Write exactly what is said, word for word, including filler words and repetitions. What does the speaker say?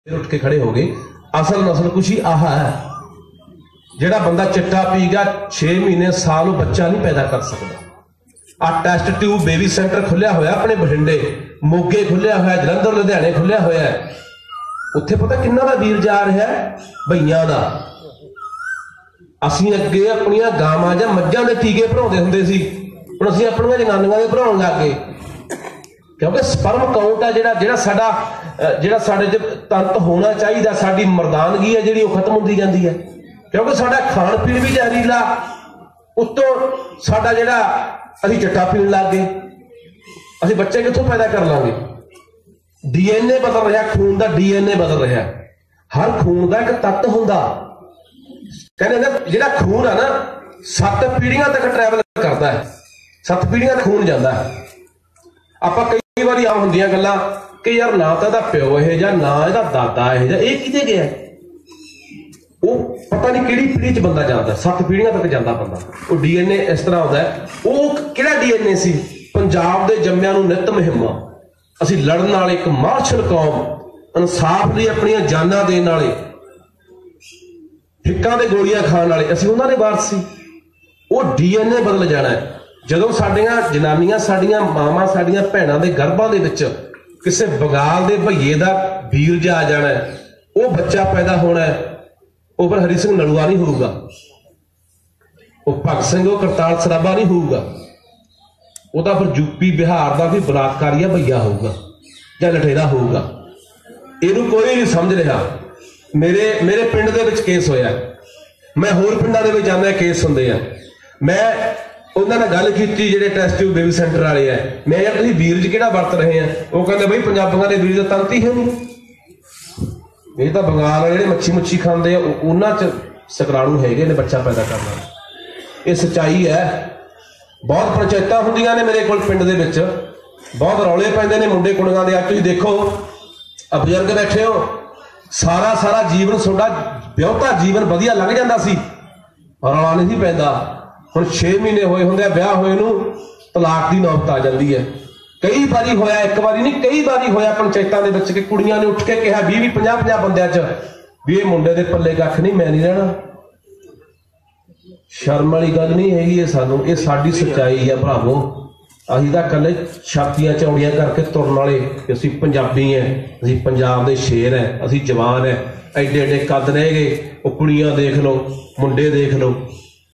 फिर उठ के खड़े हो गए। असल नस्ल कुशी आह है, जेड़ा बंदा चिट्टा पी गया छे महीने साल बच्चा नहीं पैदा कर सकता। आ टैस्ट ट्यूब बेबी सेंटर खुलिया होया अपने बठिंडे, मोगे खुलिया होया, जलंधर लुधियाने खुलिया होया, उत्थे पता किन्ना दा वीर जा रहा है, भईयां दा। असीं अगे अपनियां गावां जां मੱਝਾਂ दे टीके भराउंदे हुंदे सी, हुण असीं अपनियां जनानियां दे भराउण लग गए, क्योंकि स्पर्म काउंट है जिहड़ा जिहड़ा साडा जिहड़ा साडे च तंत होना चाहिए, साडी मर्दानगी है जिहड़ी खत्म होंदी जांदी है, क्योंकि साडा खाण पीण भी जहरीला, उत्तों साडा जिहड़ा असीं चिट्टा पीण लग गए, असीं बच्चे कित्थों पैदा कर लांगे। डीएनए बदल रहा, खून का डीएनए बदल रहा, हर खून का एक तत्त हुंदा, कहने ना जिहड़ा खून है ना सत्त पीढ़ियां तक ट्रैवल करता है, सत्त पीढ़ियां तक खून जाता है। आपां कई बार आम हुंदियां गल्लां कि यार ना तो प्यो है जा ना इहदा दादा है जा, ये किते गया, वो पता नहीं किहड़ी पीढ़ी च बंदा जाता, सत्त पीढ़ियां तक जाता बंदा। वो डीएनए इस तरह होता है, वो किहड़ा डीएनए सी, पंजाब दे जम्मियां नूं नित मुहिम्मा, असीं लड़न वाले एक मार्शल कौम, इंसाफ लई अपणियां जानां देण वाले, फिक्कां दे गोलियां खाण वाले, असीं उन्हां दे वारस सी। वो डीएनए बदल जाना है जदों साडियां जनानियां, साडियां मावां, साडियां भैणां दे गर्भां दे विच किसी बंगाल दे भईए दा वीर जा आ जाना है, वो बच्चा पैदा होना है, वो फिर हरी सिंह नलूआ नहीं होगा, वो भगत सिंह वो करतार सराबा नहीं होगा, वो तो फिर यूपी बिहार का भी बलात्कारी भईया होगा या लठेरा होगा। इनू कोई नहीं समझ रहा। मेरे मेरे पिंड दे विच केस होया, मैं होर पिंडां दे विच जांदा केस हुंदे आ, मैं उन्होंने नाल गल की जिहड़े टेस्ट ट्यूब बेबी सेंटर वाले है, मैं यार तुसीं वीर च किहड़ा वरत रहे हैं, वो कहते बई पंजाबियों के वीर दा तंत ही है नहीं, ये तो बंगाल वाले मच्छी मुच्छी खाते उन्हां च सकराणु हैगे ने बच्चा पैदा करना। ये सच्चाई है। बहुत पंचायत हुंदियां ने मेरे कोल पिंड दे विच, बहुत रौले पैंदे ने मुंडे कुड़ियां दे। अज तुसीं देखो बजुर्ग बैठे हो, सारा सारा जीवन तुहाडा विआहता जीवन वधिया लंघ जांदा सी, रौला नहीं सी पैंदा। हुण छे महीने होए हुंदे ब्याह होए नूं तलाक की नौबत आ जाती है। कई बारी होया, एक बारी नहीं कई बारी होया पंचायतां दे विच कि कुड़ियां ने उठ के कहा भी भी पंजाह पंजाह बंदियां च भी ये मुंडे दे पल्ले कख नहीं, मैं नहीं रहना। शर्म वाली गल नहीं हैगी ये, सानूं ये साडी सच्चाई है भरावो। असीं तां कल्ले छातियां चौड़ियां करके तुरन वाले, असीं पंजाबी हैं, असीं पंजाब दे शेर हैं, असीं जवान हैं, एडे एडे कद रह गए। वो कुड़ियां देख लो, मुंडे देख लो,